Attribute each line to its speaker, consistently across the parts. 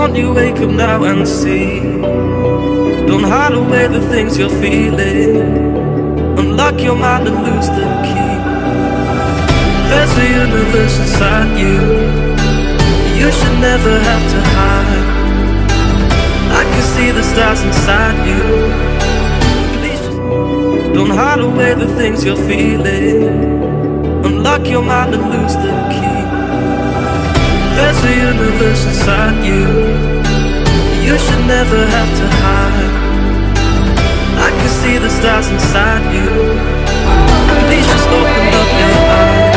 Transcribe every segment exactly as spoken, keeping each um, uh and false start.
Speaker 1: won't you wake up now and see? Don't hide away the things you're feeling. Unlock your mind and lose the key. There's a universe inside you. You should never have to hide. I can see the stars inside you. Please just don't hide away the things you're feeling. Unlock your mind and lose the key. There's a universe inside you. You should never have to hide. I can see the stars inside you. Please just open up your eyes.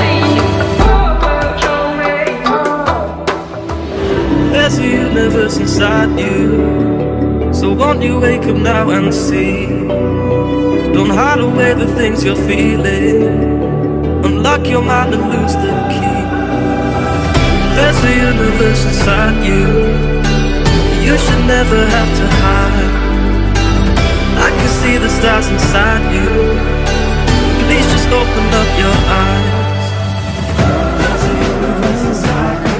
Speaker 1: There's a universe inside you. So won't you wake up now and see? Don't hide away the things you're feeling. Unlock your mind and lose the key. There's a universe inside you. You should never have to hide. I can see the stars inside you. Please just open up your eyes. There's a universe inside you.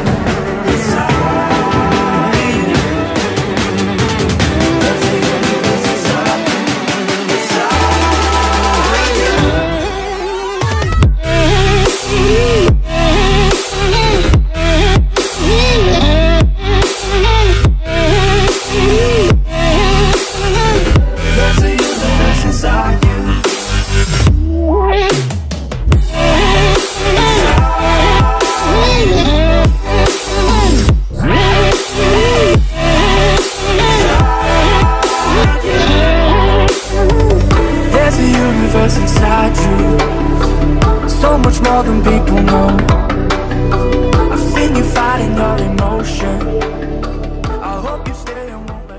Speaker 1: Inside you, so much more than people know. I've seen you fighting your emotion. I hope you stay and won't